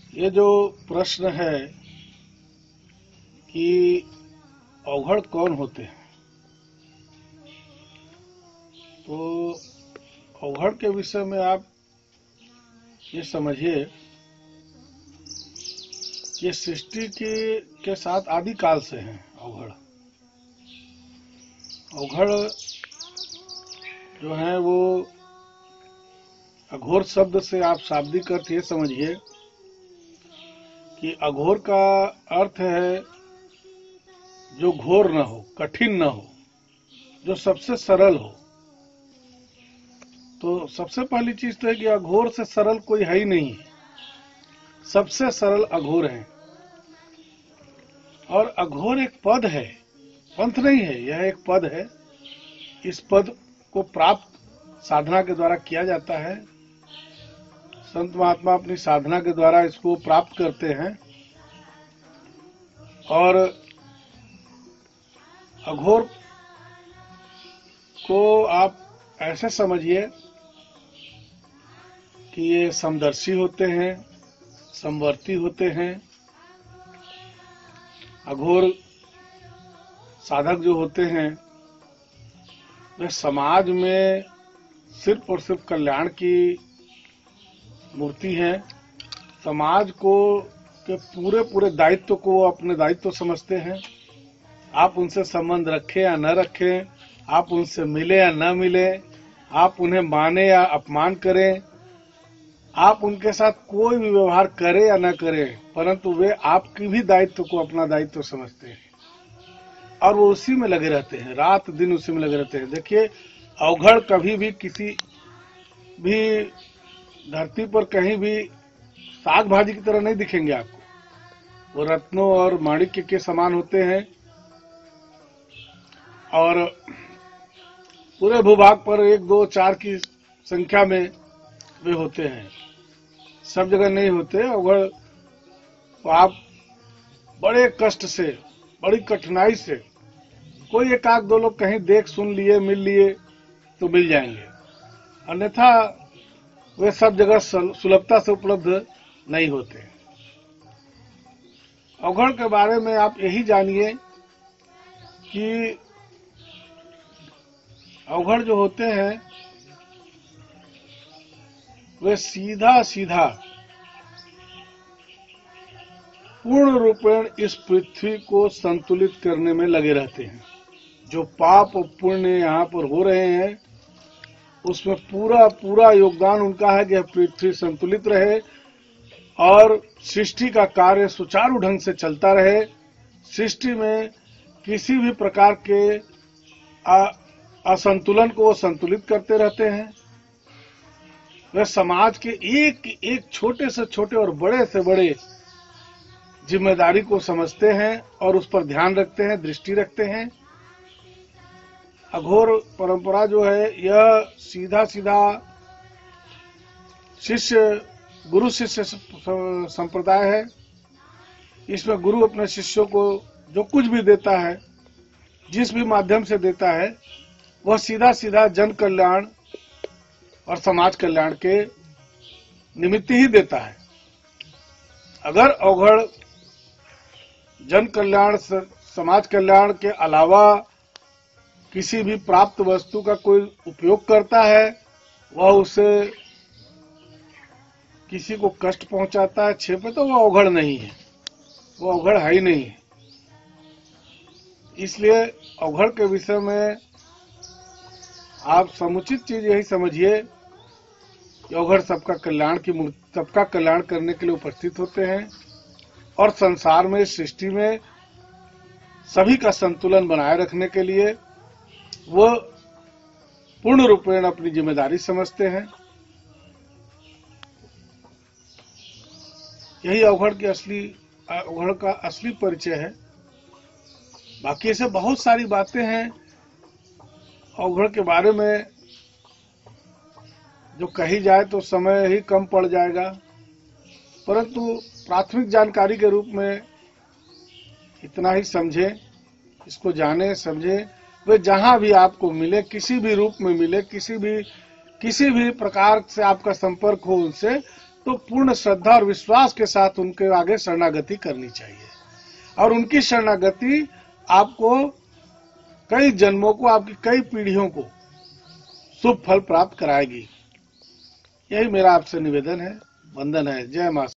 ये जो प्रश्न है कि अवघड़ कौन होते हैं, तो अवघड़ के विषय में आप ये समझिए ये सृष्टि के साथ आदिकाल से हैं। अवघड़ जो है वो अघोर शब्द से आप शाब्दिक अर्थ ये समझिए कि अघोर का अर्थ है जो घोर न हो, कठिन न हो, जो सबसे सरल हो। तो सबसे पहली चीज तो है कि अघोर से सरल कोई है ही नहीं है, सबसे सरल अघोर है। और अघोर एक पद है, पंथ नहीं है, यह एक पद है। इस पद को प्राप्त साधना के द्वारा किया जाता है। संत महात्मा अपनी साधना के द्वारा इसको प्राप्त करते हैं। और अघोर को आप ऐसे समझिए कि ये समदर्शी होते हैं, समवर्ती होते हैं। अघोर साधक जो होते हैं वे समाज में सिर्फ और सिर्फ कल्याण की मूर्ति है। समाज को के पूरे पूरे दायित्व को वो अपने दायित्व समझते हैं। आप उनसे संबंध रखें या न रखें, आप उनसे मिले या न मिले, आप उन्हें माने या अपमान करें, आप उनके साथ कोई भी व्यवहार करें या न करें, परंतु वे आपकी भी दायित्व को अपना दायित्व समझते हैं और वो उसी में लगे रहते हैं, रात दिन उसी में लगे रहते हैं। देखिए, अवघड़ कभी भी किसी भी धरती पर कहीं भी साग भाजी की तरह नहीं दिखेंगे आपको। वो रत्नों और माणिक्य के समान होते हैं और पूरे भूभाग पर 1, 2, 4 की संख्या में वे होते हैं, सब जगह नहीं होते। अवघड़ तो आप बड़े कष्ट से, बड़ी कठिनाई से कोई 1 आध 2 लोग कहीं देख सुन लिए, मिल लिए तो मिल जाएंगे, अन्यथा वे सब जगह सुलभता से उपलब्ध नहीं होते। अवघड़ के बारे में आप यही जानिए कि अवघड़ जो होते हैं वे सीधा सीधा पूर्ण रूपेण इस पृथ्वी को संतुलित करने में लगे रहते हैं। जो पाप और पुण्य यहाँ पर हो रहे हैं उसमें पूरा पूरा योगदान उनका है कि पृथ्वी संतुलित रहे और सृष्टि का कार्य सुचारू ढंग से चलता रहे। सृष्टि में किसी भी प्रकार के असंतुलन को संतुलित करते रहते हैं। वे समाज के एक एक छोटे से छोटे और बड़े से बड़े जिम्मेदारी को समझते हैं और उस पर ध्यान रखते हैं, दृष्टि रखते हैं। अघोर परंपरा जो है यह सीधा सीधा गुरु शिष्य संप्रदाय है। इसमें गुरु अपने शिष्यों को जो कुछ भी देता है, जिस भी माध्यम से देता है, वह सीधा सीधा जन कल्याण और समाज कल्याण के निमित्त ही देता है। अगर अवघड़ जन कल्याण, समाज कल्याण के अलावा किसी भी प्राप्त वस्तु का कोई उपयोग करता है, वह उसे किसी को कष्ट पहुंचाता है, छेपे, तो वह अवघड़ नहीं है, वो अवघड़ है ही नहीं है। इसलिए अवघड़ के विषय में आप समुचित चीज यही समझिए कि अवघड़ सबका कल्याण करने के लिए उपस्थित होते हैं और संसार में, सृष्टि में सभी का संतुलन बनाए रखने के लिए वो पूर्ण रूपेण अपनी जिम्मेदारी समझते हैं। यही अवघड़ का असली परिचय है। बाकी ऐसे बहुत सारी बातें हैं अवघड़ के बारे में जो कही जाए तो समय ही कम पड़ जाएगा, परंतु प्राथमिक जानकारी के रूप में इतना ही समझें, इसको जाने समझें। वे जहां भी आपको मिले, किसी भी रूप में मिले, किसी भी प्रकार से आपका संपर्क हो उनसे, तो पूर्ण श्रद्धा और विश्वास के साथ उनके आगे शरणागति करनी चाहिए। और उनकी शरणागति आपको कई जन्मों को, आपकी कई पीढ़ियों को शुभ फल प्राप्त कराएगी। यही मेरा आपसे निवेदन है। वंदन है। जय मां।